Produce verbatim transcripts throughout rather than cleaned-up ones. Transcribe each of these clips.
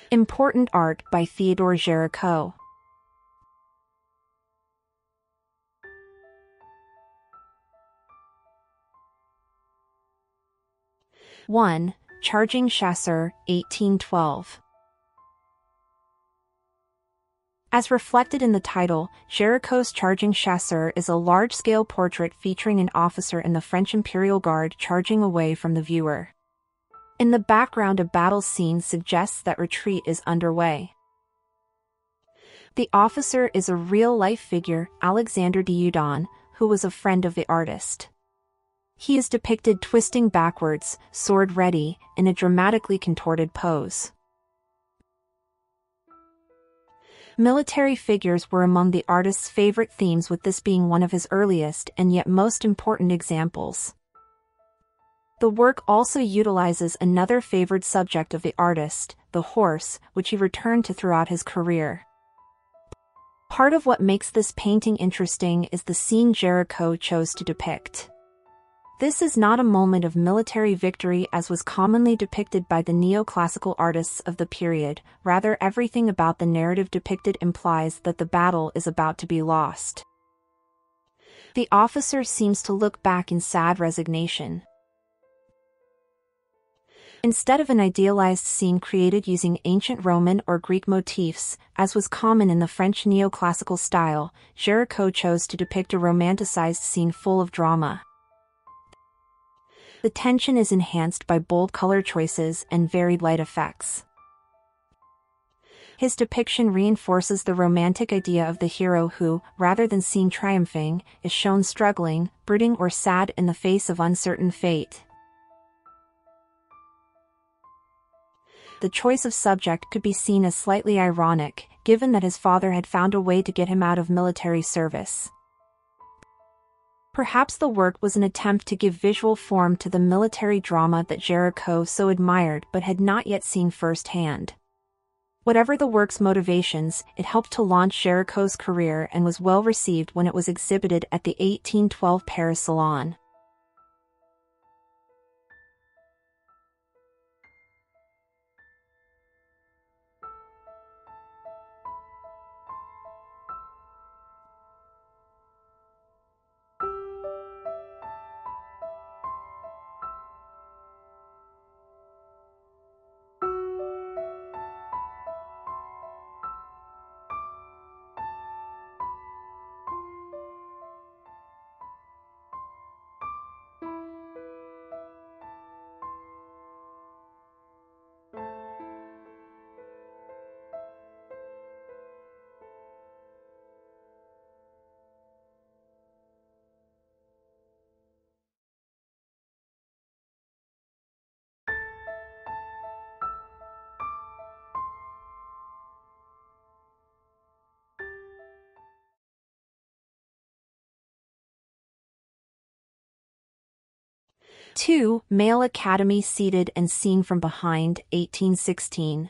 Important art by Théodore Géricault. one. Charging Chasseur, eighteen twelve. As reflected in the title, Géricault's Charging Chasseur is a large-scale portrait featuring an officer in the French Imperial Guard charging away from the viewer. In the background, a battle scene suggests that retreat is underway. The officer is a real-life figure, Alexandre de Eugene, who was a friend of the artist. He is depicted twisting backwards, sword ready, in a dramatically contorted pose. Military figures were among the artist's favorite themes, with this being one of his earliest and yet most important examples. The work also utilizes another favored subject of the artist, the horse, which he returned to throughout his career. Part of what makes this painting interesting is the scene Géricault chose to depict. This is not a moment of military victory as was commonly depicted by the neoclassical artists of the period, rather everything about the narrative depicted implies that the battle is about to be lost. The officer seems to look back in sad resignation. Instead of an idealized scene created using ancient Roman or Greek motifs, as was common in the French neoclassical style, Géricault chose to depict a romanticized scene full of drama. The tension is enhanced by bold color choices and varied light effects. His depiction reinforces the romantic idea of the hero who, rather than seen triumphing, is shown struggling, brooding or sad in the face of uncertain fate. The choice of subject could be seen as slightly ironic, given that his father had found a way to get him out of military service. Perhaps the work was an attempt to give visual form to the military drama that Géricault so admired but had not yet seen firsthand. Whatever the work's motivations, it helped to launch Géricault's career and was well received when it was exhibited at the eighteen twelve Paris Salon. two. Male Academy Seated and Seen from Behind, eighteen sixteen.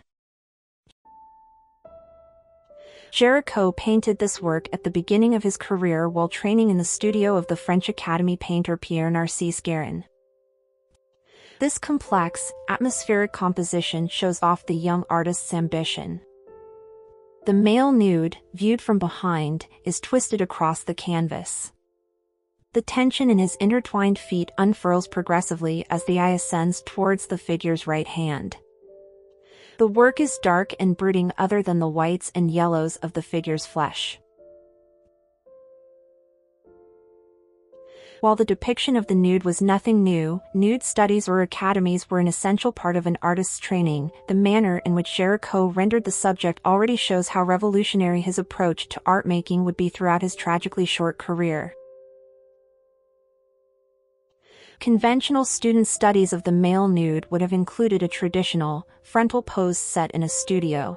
Géricault painted this work at the beginning of his career while training in the studio of the French Academy painter Pierre-Narcisse Guerin. This complex, atmospheric composition shows off the young artist's ambition. The male nude, viewed from behind, is twisted across the canvas. The tension in his intertwined feet unfurls progressively as the eye ascends towards the figure's right hand. The work is dark and brooding other than the whites and yellows of the figure's flesh. While the depiction of the nude was nothing new, nude studies or academies were an essential part of an artist's training. The manner in which Géricault rendered the subject already shows how revolutionary his approach to art making would be throughout his tragically short career. Conventional student studies of the male nude would have included a traditional, frontal pose set in a studio.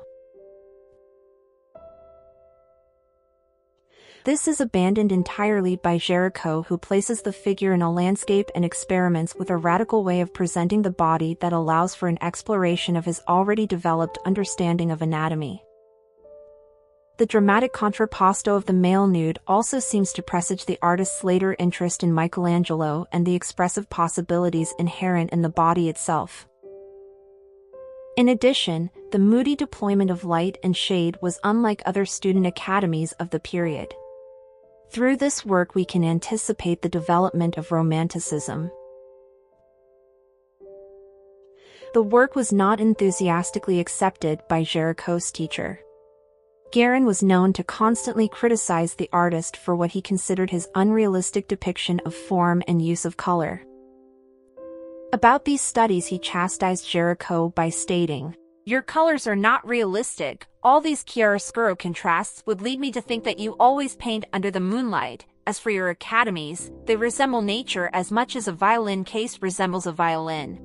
This is abandoned entirely by Géricault, who places the figure in a landscape and experiments with a radical way of presenting the body that allows for an exploration of his already developed understanding of anatomy. The dramatic contrapposto of the male nude also seems to presage the artist's later interest in Michelangelo and the expressive possibilities inherent in the body itself. In addition, the moody deployment of light and shade was unlike other student academies of the period. Through this work we can anticipate the development of Romanticism. The work was not enthusiastically accepted by Géricault's teacher. Guerin was known to constantly criticize the artist for what he considered his unrealistic depiction of form and use of color. About these studies he chastised Géricault by stating, "Your colors are not realistic. All these chiaroscuro contrasts would lead me to think that you always paint under the moonlight. As for your academies, they resemble nature as much as a violin case resembles a violin."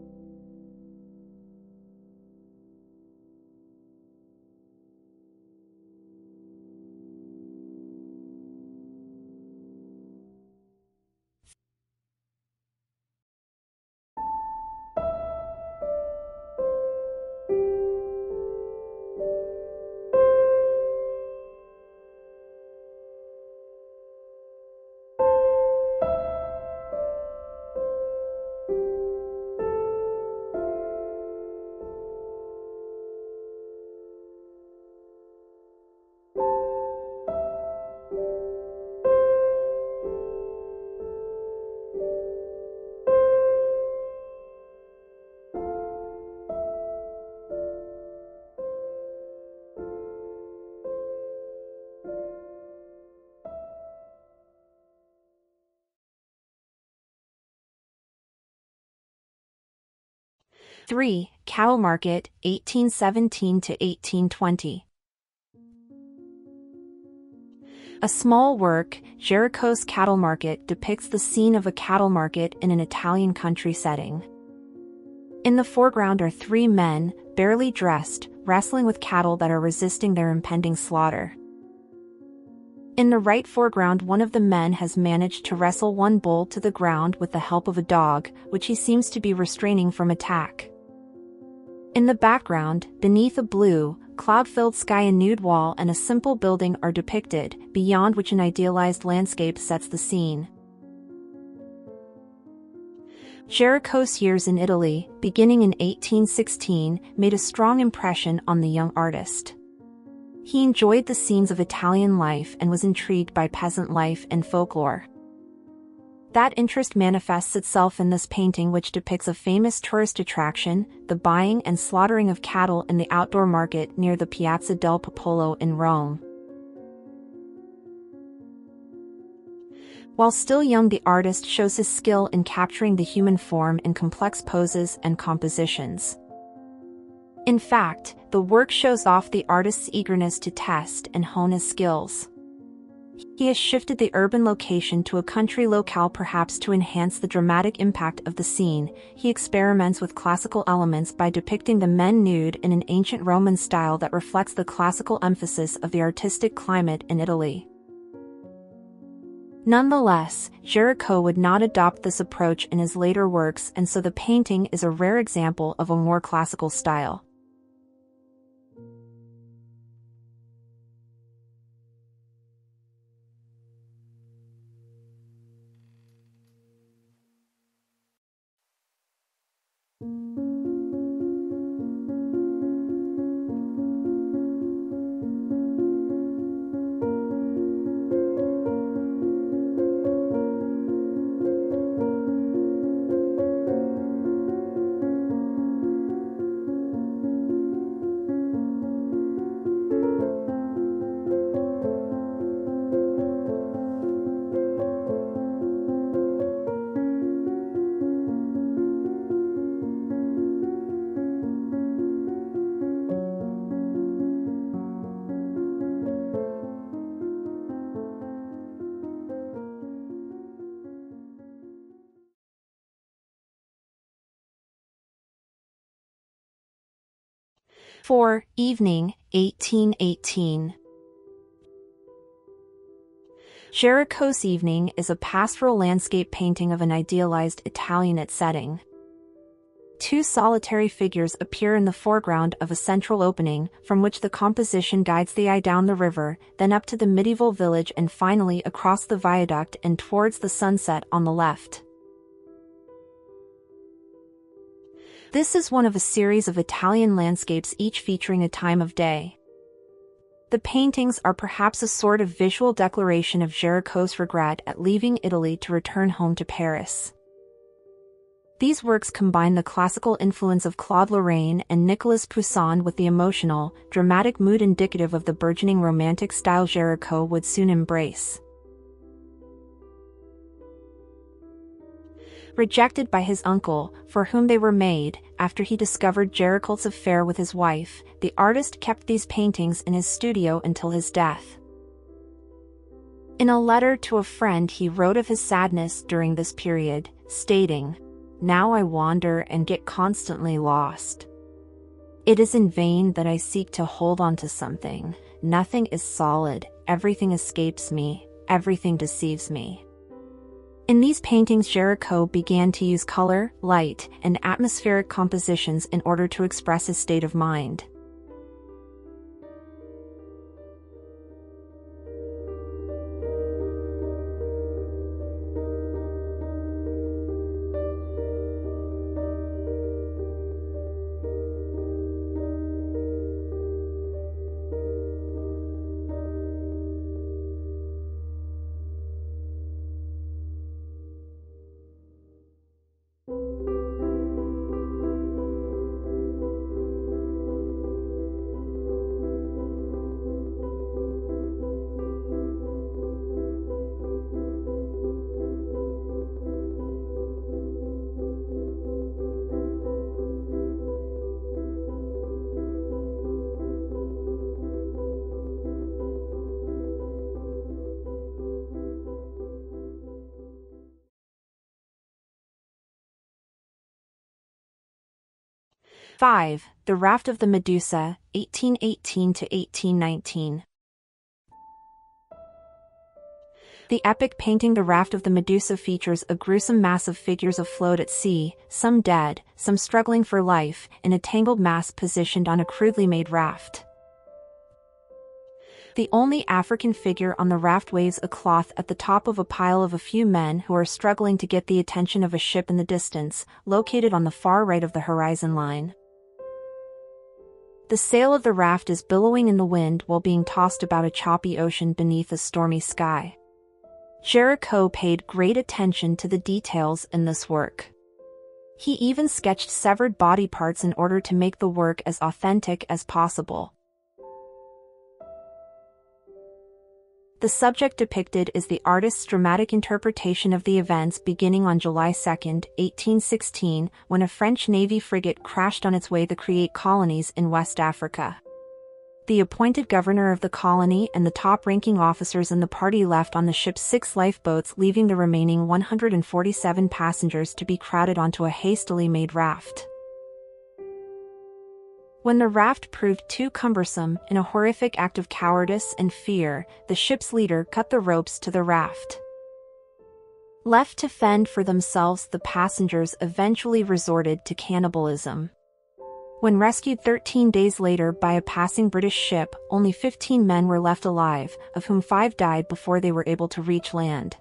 three. Cattle Market, eighteen seventeen to eighteen twenty. A small work, Géricault's Cattle Market depicts the scene of a cattle market in an Italian country setting. In the foreground are three men, barely dressed, wrestling with cattle that are resisting their impending slaughter. In the right foreground, one of the men has managed to wrestle one bull to the ground with the help of a dog, which he seems to be restraining from attack. In the background, beneath a blue, cloud-filled sky, a nude wall and a simple building are depicted, beyond which an idealized landscape sets the scene. Géricault's years in Italy, beginning in eighteen sixteen, made a strong impression on the young artist. He enjoyed the scenes of Italian life and was intrigued by peasant life and folklore. That interest manifests itself in this painting, which depicts a famous tourist attraction, the buying and slaughtering of cattle in the outdoor market near the Piazza del Popolo in Rome. While still young, the artist shows his skill in capturing the human form in complex poses and compositions. In fact, the work shows off the artist's eagerness to test and hone his skills. He has shifted the urban location to a country locale, perhaps to enhance the dramatic impact of the scene. He experiments with classical elements by depicting the men nude in an ancient Roman style that reflects the classical emphasis of the artistic climate in Italy. Nonetheless, Géricault would not adopt this approach in his later works, and so the painting is a rare example of a more classical style. four. Evening, eighteen eighteen. Géricault's Evening is a pastoral landscape painting of an idealized Italianate setting. Two solitary figures appear in the foreground of a central opening, from which the composition guides the eye down the river, then up to the medieval village and finally across the viaduct and towards the sunset on the left. This is one of a series of Italian landscapes, each featuring a time of day. The paintings are perhaps a sort of visual declaration of Géricault's regret at leaving Italy to return home to Paris. These works combine the classical influence of Claude Lorraine and Nicolas Poussin with the emotional, dramatic mood indicative of the burgeoning Romantic style Géricault would soon embrace. Rejected by his uncle, for whom they were made, after he discovered Géricault's affair with his wife, the artist kept these paintings in his studio until his death. In a letter to a friend he wrote of his sadness during this period, stating, "Now I wander and get constantly lost. It is in vain that I seek to hold on to something. Nothing is solid, everything escapes me, everything deceives me." In these paintings Géricault began to use color, light, and atmospheric compositions in order to express his state of mind. five. The Raft of the Medusa, eighteen eighteen to eighteen nineteen. The epic painting The Raft of the Medusa features a gruesome mass of figures afloat at sea, some dead, some struggling for life, in a tangled mass positioned on a crudely made raft. The only African figure on the raft waves a cloth at the top of a pile of a few men who are struggling to get the attention of a ship in the distance, located on the far right of the horizon line. The sail of the raft is billowing in the wind while being tossed about a choppy ocean beneath a stormy sky. Géricault paid great attention to the details in this work. He even sketched severed body parts in order to make the work as authentic as possible. The subject depicted is the artist's dramatic interpretation of the events beginning on July second, eighteen sixteen, when a French Navy frigate crashed on its way to create colonies in West Africa. The appointed governor of the colony and the top-ranking officers in the party left on the ship's six lifeboats, leaving the remaining one hundred forty-seven passengers to be crowded onto a hastily made raft. When the raft proved too cumbersome, in a horrific act of cowardice and fear, the ship's leader cut the ropes to the raft. Left to fend for themselves, the passengers eventually resorted to cannibalism. When rescued thirteen days later by a passing British ship, only fifteen men were left alive, of whom five died before they were able to reach land.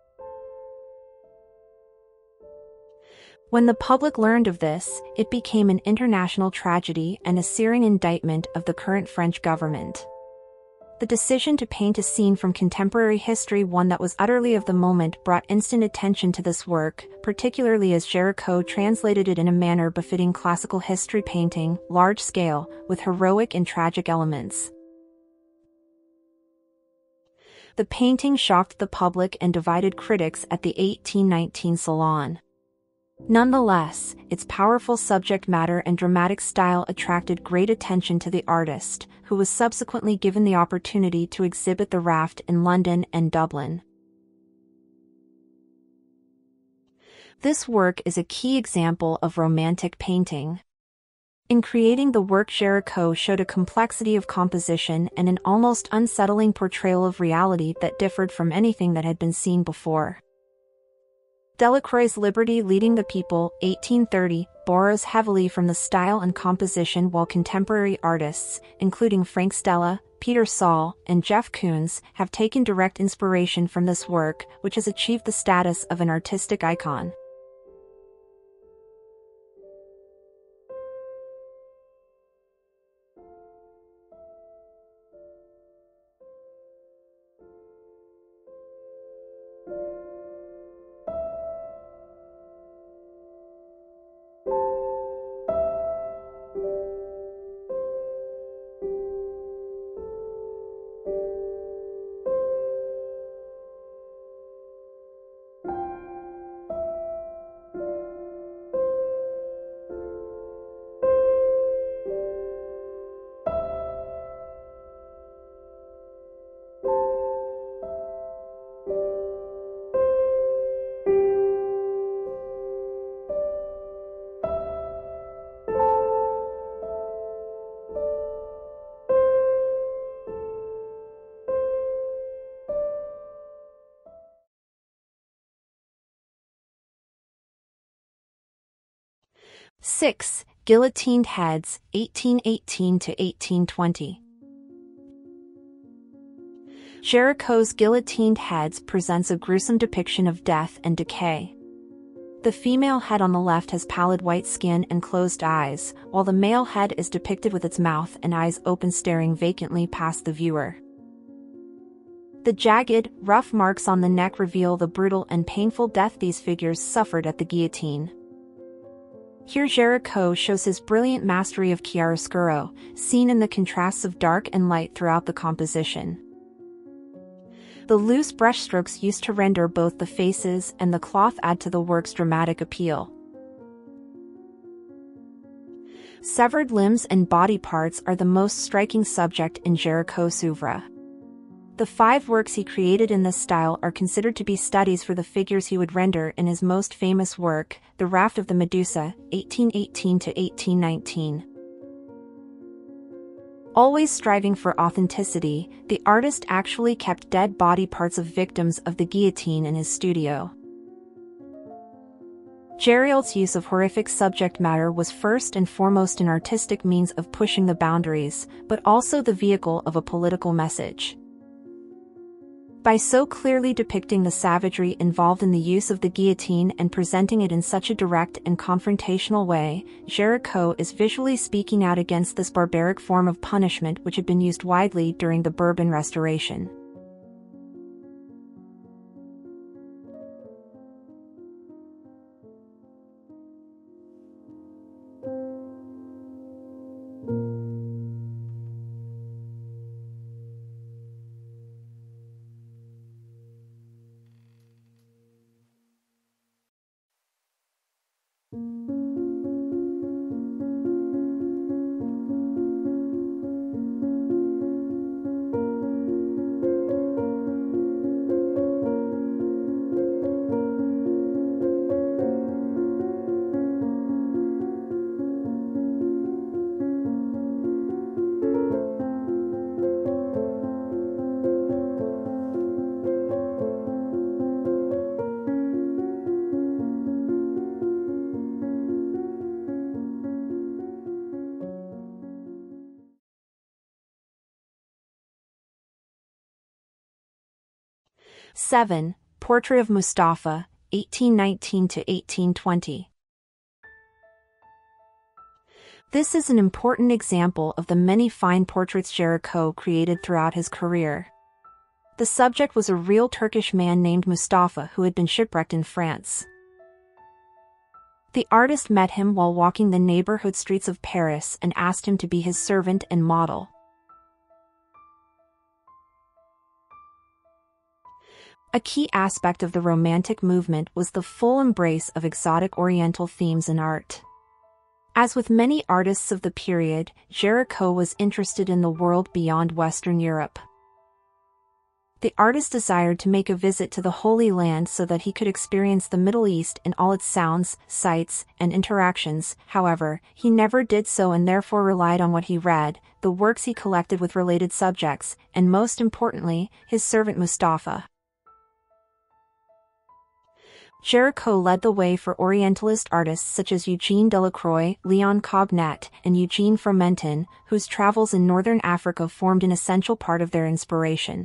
When the public learned of this, it became an international tragedy and a searing indictment of the current French government. The decision to paint a scene from contemporary history, one that was utterly of the moment, brought instant attention to this work, particularly as Géricault translated it in a manner befitting classical history painting, large scale, with heroic and tragic elements. The painting shocked the public and divided critics at the eighteen nineteen Salon. Nonetheless, its powerful subject matter and dramatic style attracted great attention to the artist, who was subsequently given the opportunity to exhibit the raft in London and Dublin. This work is a key example of Romantic painting. In creating the work, Géricault showed a complexity of composition and an almost unsettling portrayal of reality that differed from anything that had been seen before. Delacroix's Liberty Leading the People, eighteen thirty, borrows heavily from the style and composition, while contemporary artists, including Frank Stella, Peter Saul, and Jeff Koons, have taken direct inspiration from this work, which has achieved the status of an artistic icon. six. Guillotined Heads, eighteen eighteen to eighteen twenty. Géricault's Guillotined Heads presents a gruesome depiction of death and decay. The female head on the left has pallid white skin and closed eyes, while the male head is depicted with its mouth and eyes open, staring vacantly past the viewer. The jagged, rough marks on the neck reveal the brutal and painful death these figures suffered at the guillotine. Here Géricault shows his brilliant mastery of chiaroscuro, seen in the contrasts of dark and light throughout the composition. The loose brushstrokes used to render both the faces and the cloth add to the work's dramatic appeal. Severed limbs and body parts are the most striking subject in Géricault's oeuvre. The five works he created in this style are considered to be studies for the figures he would render in his most famous work, The Raft of the Medusa, eighteen eighteen to eighteen nineteen. Always striving for authenticity, the artist actually kept dead body parts of victims of the guillotine in his studio. Géricault's use of horrific subject matter was first and foremost an artistic means of pushing the boundaries, but also the vehicle of a political message. By so clearly depicting the savagery involved in the use of the guillotine and presenting it in such a direct and confrontational way, Géricault is visually speaking out against this barbaric form of punishment which had been used widely during the Bourbon Restoration. seven. Portrait of Mustafa, eighteen nineteen to eighteen twenty. This is an important example of the many fine portraits Géricault created throughout his career. The subject was a real Turkish man named Mustafa who had been shipwrecked in France. The artist met him while walking the neighborhood streets of Paris and asked him to be his servant and model. A key aspect of the Romantic movement was the full embrace of exotic Oriental themes in art. As with many artists of the period, Géricault was interested in the world beyond Western Europe. The artist desired to make a visit to the Holy Land so that he could experience the Middle East in all its sounds, sights, and interactions. However, he never did so and therefore relied on what he read, the works he collected with related subjects, and most importantly, his servant Mustafa. Géricault led the way for Orientalist artists such as Eugene Delacroix, Leon Cognet, and Eugene Fromentin, whose travels in northern Africa formed an essential part of their inspiration.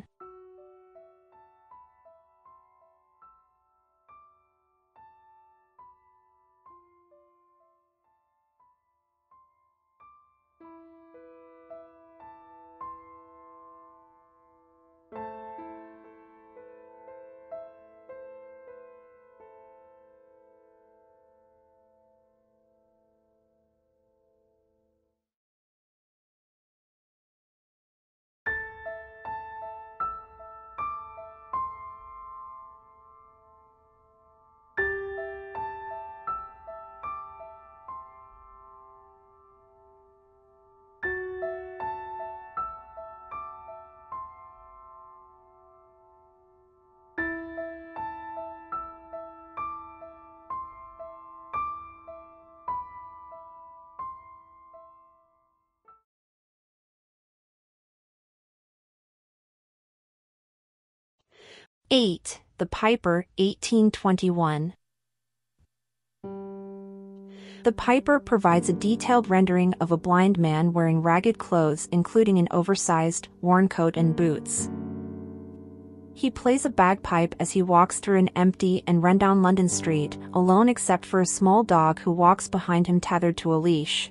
eight. The Piper, eighteen twenty-one. The The piper provides a detailed rendering of a blind man wearing ragged clothes, including an oversized, worn coat and boots. He plays a bagpipe as he walks through an empty and rundown London street, alone except for a small dog who walks behind him tethered to a leash.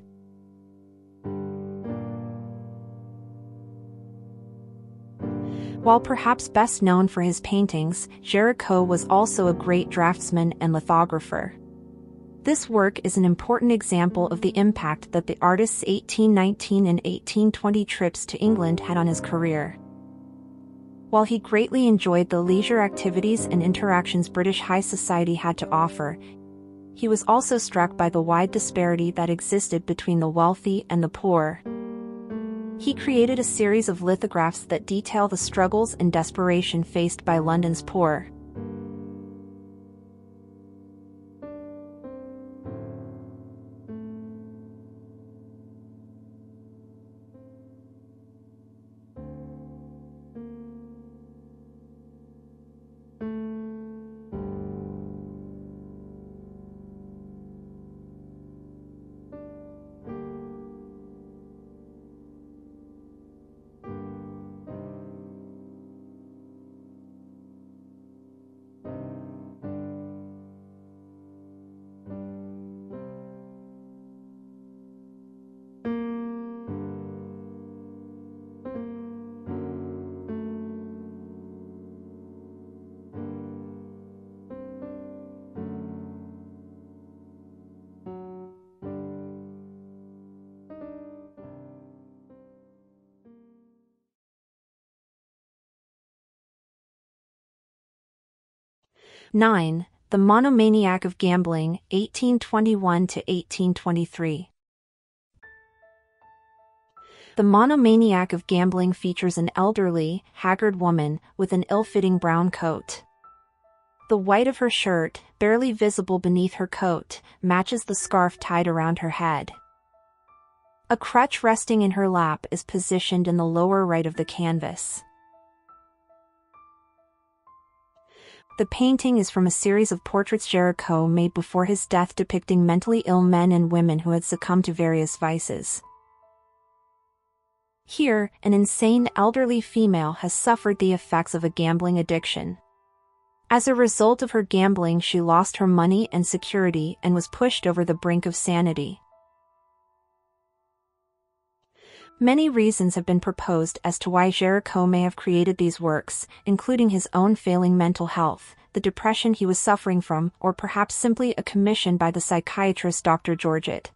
While perhaps best known for his paintings, Géricault was also a great draftsman and lithographer. This work is an important example of the impact that the artist's eighteen nineteen and eighteen twenty trips to England had on his career. While he greatly enjoyed the leisure activities and interactions British high society had to offer, he was also struck by the wide disparity that existed between the wealthy and the poor. He created a series of lithographs that detail the struggles and desperation faced by London's poor. nine. The Monomaniac of Gambling, eighteen twenty-one to eighteen twenty-three. The Monomaniac of Gambling features an elderly, haggard woman with an ill-fitting brown coat. The white of her shirt, barely visible beneath her coat, matches the scarf tied around her head. A crutch resting in her lap is positioned in the lower right of the canvas. The painting is from a series of portraits Géricault made before his death depicting mentally ill men and women who had succumbed to various vices. Here, an insane elderly female has suffered the effects of a gambling addiction. As a result of her gambling, she lost her money and security and was pushed over the brink of sanity. Many reasons have been proposed as to why Géricault may have created these works, including his own failing mental health, the depression he was suffering from, or perhaps simply a commission by the psychiatrist Doctor Georgette.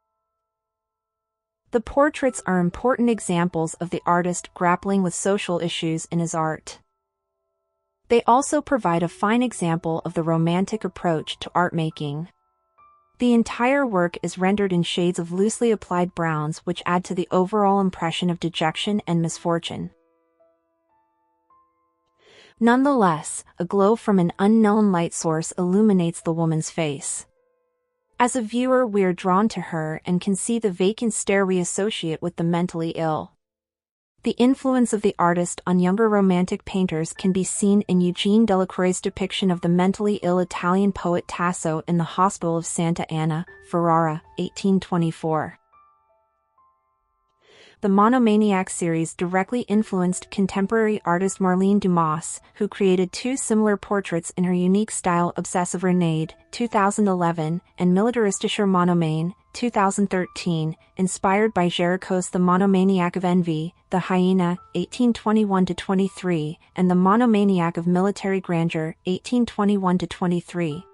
The portraits are important examples of the artist grappling with social issues in his art. They also provide a fine example of the romantic approach to art making. The entire work is rendered in shades of loosely applied browns which add to the overall impression of dejection and misfortune. Nonetheless, a glow from an unknown light source illuminates the woman's face. As a viewer, we are drawn to her and can see the vacant stare we associate with the mentally ill. The influence of the artist on younger romantic painters can be seen in Eugene Delacroix's depiction of the mentally ill Italian poet Tasso in the Hospital of Santa Anna, Ferrara, eighteen twenty-four. The Monomaniac series directly influenced contemporary artist Marlene Dumas, who created two similar portraits in her unique style Obsessive Renade, two thousand eleven, and Militaristischer Monomane, two thousand thirteen, inspired by Géricault's The Monomaniac of Envy, The Hyena, eighteen twenty-one to twenty-three, and The Monomaniac of Military Grandeur, eighteen twenty-one to twenty-three.